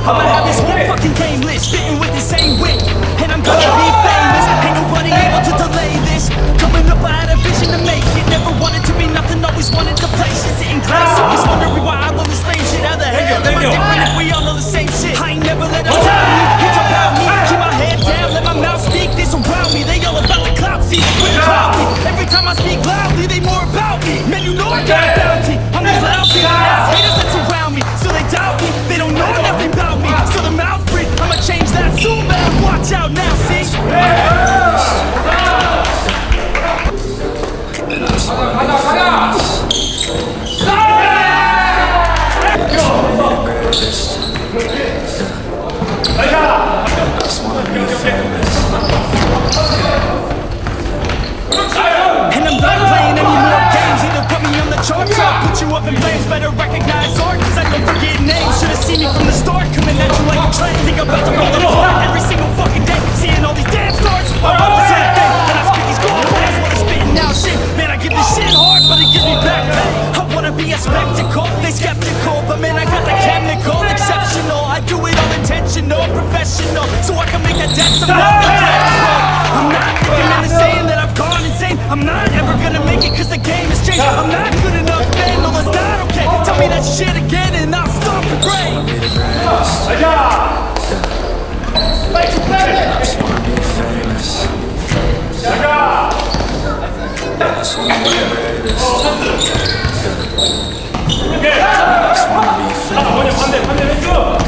I'ma have this whole fucking game list spitting with the same wit, and I'm gonna be famous. Ain't nobody able to delay this. Coming up, I had a vision to make it. Never wanted to be nothing, always wanted to play shit. Sitting class, always wondering why I love this lame shit. How the hell am I different if we all know the same shit? I ain't never let them tell me it's about me. Keep my head down, let my mouth speak. This around me, they all about the clout. See, they quit about me. Every time I speak loudly, they more about me. Man, you know I got a bounty. I'm these loud people, haters that surround me. So they doubt me, they don't know nothing about me. So the mouth breathe, I'ma change that soon, man. Watch out now, see? And I'm not playing any more games. Either put me on the charts or I'll put you up in flames. Better recognize art, cause I don't forget names. Should've seen me from the start, coming at you like a train. Think I'm about to roll apart every single fucking day. Seeing all these damn stars, I'm on the same thing. And I spit these gold bars while I'm spitting out shit. Man, I give this shit hard, but it gives me back pay. I wanna be a spectacle, they skeptical. But man, I got the chemical, exceptional. I do it all intentional, professional. So I can make a decimal. I'm not thinking in the saying that I've gone insane. I'm not ever gonna make it cause the game has changed. I'm not good enough, man, no that's not okay. Tell me that shit again and I'll stop the brain. I just wanna be famous. I just wanna be the greatest. I just wanna be famous.